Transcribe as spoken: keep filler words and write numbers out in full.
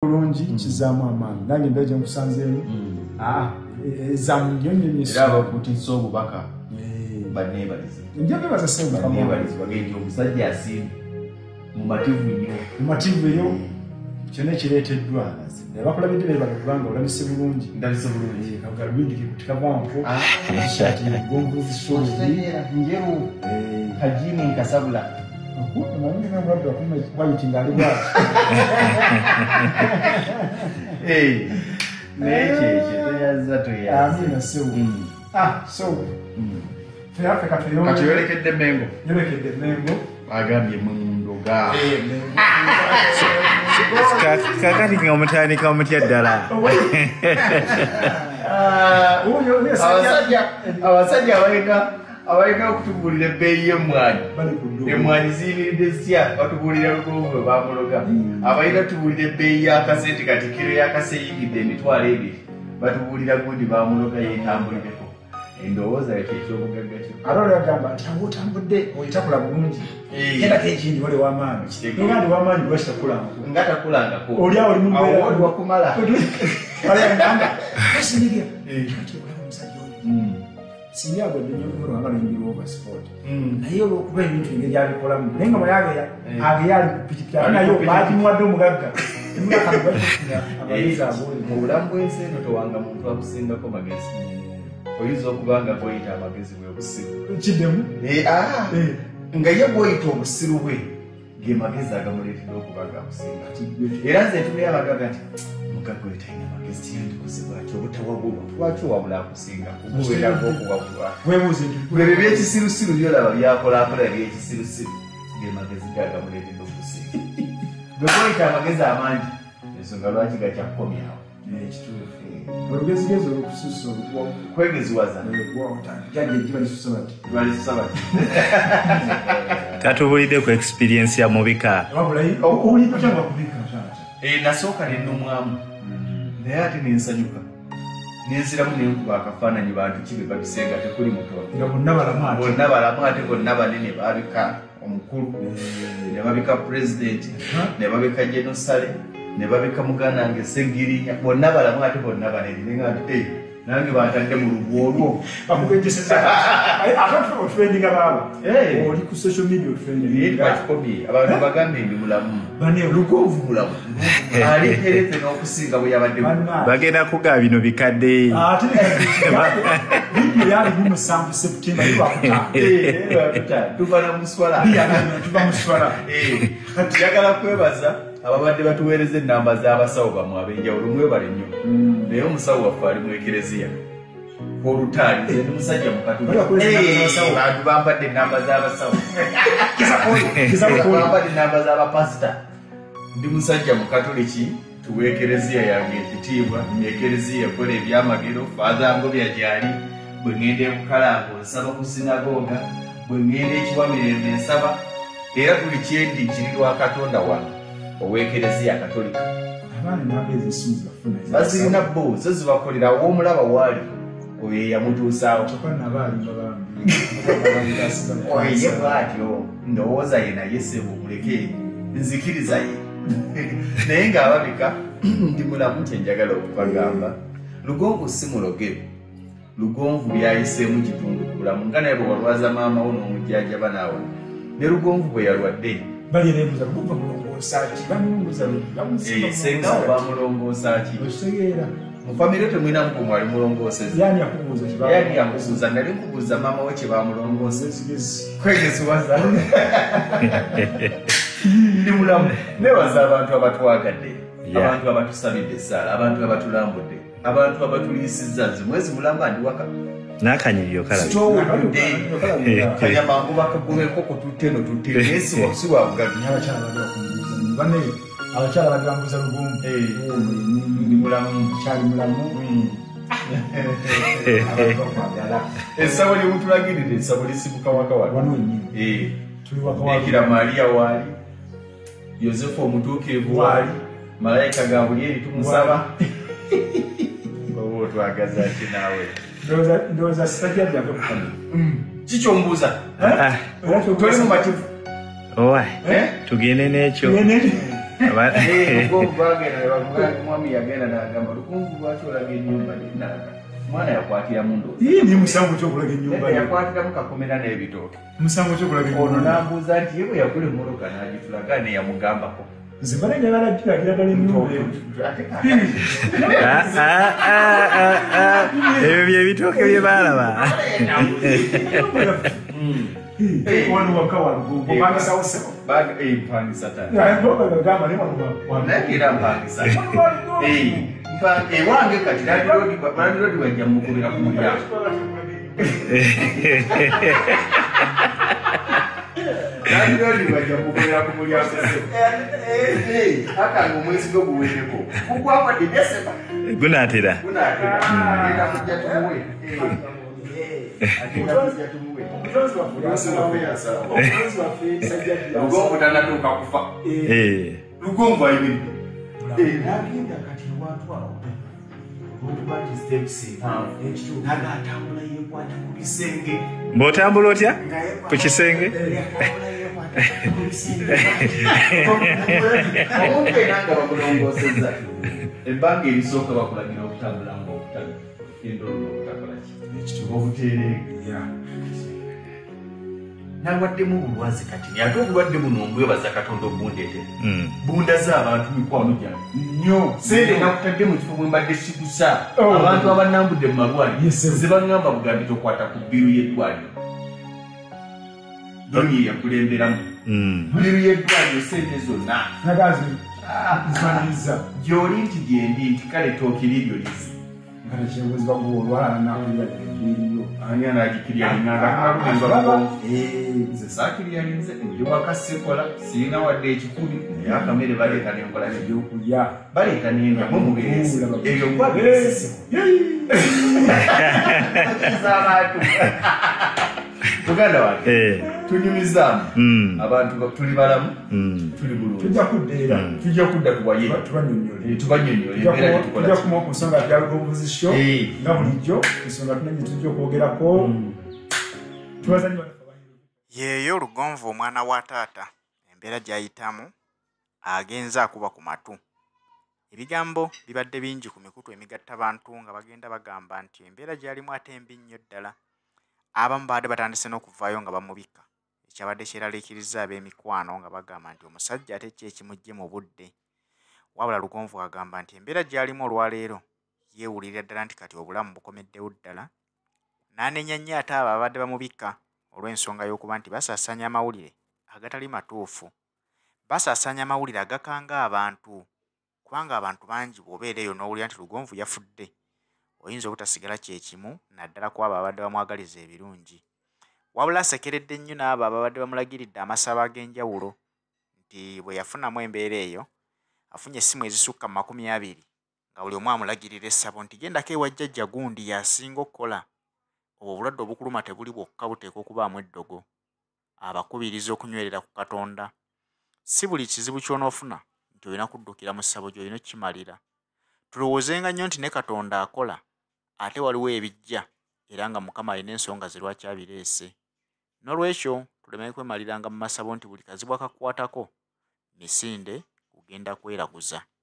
kulungi kizaamu amaanyi nange ndaje nkusanzeemu ezaamu nnyo nnyo era abakutisa obubaka banneebalize njabebaza banneebalize bagenti omusajja asimba mumativu nnyo mumativu eyo kyonna ekireeteddwa abakulabidde bebala kubanga olabise bulungi ndabise bulungi kagalubindi tikavampo shati gombuzi sozi njeru kajini nkasabula manyi ngamulabda wakuma wayitinga ali bwati nekyekyo teyaza toyaamina sewu ah so feyafe kafeyo kati yolekedde Mengo yolekedde Mengo agambye mundoga kakati nga omutandika omutya ddala abasajja abalina abalina okutubuulira ebbeeyi y'emmwanyi emmwanyi ziyimiridde zitya batubuulira Lugonvu bwe bamuloga abalina tubuulira ebbeeyi y'akasente kati kiro y'akase eyingidde emitwalo ebiri batubuulira gundi bamuloga yeetambulireko endowooza ekyo ekyobugagga kyo ate olagamba nti anga otambudde oyitakula bulungi endako ekindi wali w'amaanyi nga ndi w'amaanyi lwaki takulangako nga takulangako oli awo oli mubeera oli wakumala alagamba kasinyiga kati olaba omusajja oyo singa agwe nnyo kumulwanga n'enjiri over sport naye olwokuba ebintu engeri abikolamu naye nga mwayageya ageya ali ku pikipiki ate naye baagimuwadde omugagga abayizi abuli mu bulamu bw'ensi eno towanga muntu akusingako magezi oyinza okubanga bw'oyita amagezi bwe obusiru kiddemu nga ye bw'oyita obusiru bwe ge magezi agamuleetera okuba gakusinga era nze ntunaye abagagga nti mugagga oyo talina magezi tiyandikoze bwaki obutawabulwa lwaki owabula akusinga kugubeerako okuwabulwa ebyo byekisirusiru byolaba byakolakola byekisirusiru ge magezi gagamuleetera okusinga bwe bw'oyita amagezi amangi ensonga lwaki gakyakukomyawo olugezigezi olukususa kwegeziwaza balisusa bati tatubulidde ku experience ya mubika nasooka nennumwamu naye ate nensanyuka nenziramu nenkuba akafaananyi bantu kibe babisenga tekuli muto bonna balamu ate bonna banene babika omukulu ne babika pulezidenti ne babika genosale ne babika muganda nge Ssengirinya bonna balamu ate bonna banene nenga nti nange batadde mu lubu olwo bamugejeseza abantu otulendinga baaba oli ku social media otulendinga bakikobi abantu bagambe ndi mulamu bane Lugonvu mulamu ali terete n'okusinga bwe yabadde bagenda kuga bino bikadde ate video yali mu musanvu September iwakuta tubana muswala tuba muswala njagala kwebaza ababadde batuweereza ennamba z'abasawo bamwe ab'enjawulo mwebale nnyo naye omusawo waffe ali mu ekereziya olutaali nze ndi musajja mukatundabantu bampadde ennamba z'abasawo bampadde ennamba z'abapasita ndi musajja mukatoliki tuwa ekereziya yange ekitiibwa ekereziya ekola ebyamagero faazangobya gyali bwe ŋŋenda ebukalango nsaba ku sinagoga bwe ŋŋenda ekiwamirembe nsaba era buli kyendi kiri lwa katonda wange owekereziya katolika bazirina bo zo zibakolera w'omulaba waali oyo yamutuusaawo oye bwatyo ndowooza ye naye sebo muleke nzikiriza ye naye ng'ababika ndi mulamu kyenjagala okubagamba Lugonvu si muloge Lugonvu byayiseemu kitundu ku bulamu nga naye bwe walwaza maama wo n'omujjanjaba naawe ne Lugonvu bwe yalwadde balyerebuza Lugonvu mulongoosaaki bamulongooza senga oba mulongoosaaki okitegeera mu famire temwinamu ku mwali mulongooseza yani yakubuuza yani yakubuuza nali nkubuuza maama we kye bamulongooseza kwegeziwaza ndi mulamu nebaza abantu abatwagadde abantu abatusabidde essaala abantu abatulambudde abantu abatuliisizza nze mwezi mulamba ndi waka n'akanyiriro kalabi kanyamangu bakagumeko kututte eno tutte nesi siwa bugagi abakyala bagambuza Lugonvu ndi mulamu kyali mulamu essabo lyemutulagirire essabo lisibuka waka wano ekira Maria waali Yosefu omutuukirivu waali malayika Gabulyeri tumusaba oba otwagaza ki naawe ndowooza sisajja byave kukana kikyombuuza toli mumativu owa tugende n'ekyo lugonvu bagenda mwami yagenda n'agamba lugonvu lwaki olaga ennyumba ninaga omwana yakwatira mu ndoozi ni musango kyokulaga ennyumba yakwatiramu kakomera n'ebitooke musango kyokulaga ono n'ambuuza nti ye bwe yagula emmoloka n'agitulaga neyamugambako nze mbala njagala kiragira ddala ennyumba ebyo byebitooke bye baalaba wano waka walugonvu opangisawo sebo mpangisa naye era mpangisa ewange kati landirodi wajja mukubira ku mulyango landirodi wajja mukubira ku mulyango akanga omwezi gwo guwedeko mugwakwadde desema gunaatera gunaatera agenda mujja tumuwe agenda mujja tumuwe lugonvu tanatuuka kufa lugonvu ayimiridde nagenda kati lwatwala olubati steps naga atambula yekwata ku bisenge mb'otambula otya ku kisenge omuntu era nga bakulongoosezza ebbanga erisooka bakulagira okutambula ngaokutagenda obutakolaki obuteereega nalwaddemu obulwazi kati ate obulwadde buno mbwebaza katonda obundeetere bundaze abantu mikwano gyange nnyo sente nakutadde mu kifo bwe mbadde sigusa abantu abanambudde mu malwaliro zebaŋŋamba bugambi tokwata ku bbiru y'eddwaliro doni yakulemberamu bbiru y'eddwaliro sente zonna gy'oli nti gyendi nti kale tookiri eryo lizi ani anagikiryalinze saakiryalinze ebyowakasekola sirina wadde ekikumi naye akamere baleeta nenkola nebyokulya baleeta nendamu mubeerezi ebyo gwabaabantu tuganda wange tunyumizaamu abantu tuli balamu tuli bulungi tujja kudda tuwaye tubanyonyole kuma ku nsonga bya lugonvu zisho nga bulijjo ensonga tunenye tujja okwogerako yeeyo lugonvu omwana wa taata embeera gy'ayitamu agenza akuba ku matu ebigambo bibadde bingi ku mikutu emigatta bantu nga bagenda bagamba nti embeera gy'alimu ate mbi nnyo ddala abamu baadde batandise n'okuvaayo nga bamubika ekyabadde kyeraliikiriza ab'emikwano nga bagamba nti omusajja ate ki ekimujje mu budde wabula lugonvu agamba nti embeera gy'alimu olwaleero yeewulirira ddala nti kati obulamu bukomeddewo ddala n'anenya nnyo ate abo abadde bamubika olw'ensonga y'okuba nti basaasaanya amawulire agatali matuufu basaasaanya amawulire agakanga abantu kubanga abantu bangi bw'obeera eyo n'owulira nti lugonvu yafudde oyinza obutasigala kyekimu naddala ku abo abadde bamwagaliza ebirungi wabula asekeredde nnyo n'abo ababadde bamulagiridde amasaba ag'enjawulo nti bwe yafunamu embeera eyo afunye essimu ezisukka mu makumi abiri nga buli omu amulagirira essabo nti gendako ewa jjajja gundi yasinga okukola obwo obulwadde obukuluma tebuli bwokka buteekwa okubaamu eddogo abakubiriza okunywerera ku katonda si buli kizibu ky'onoofuna nti olina kuddukira mu ssabo gy'olina okkimalira tulowoozenga nnyo nti ne katonda akola ate waliwo ebijja era nga mukama alina ensonga ze lwaki abireese n'olwekyo tuleme kwemaliranga mu masabo nti buli kazibu akakukwatako misinde kugenda kweraguza.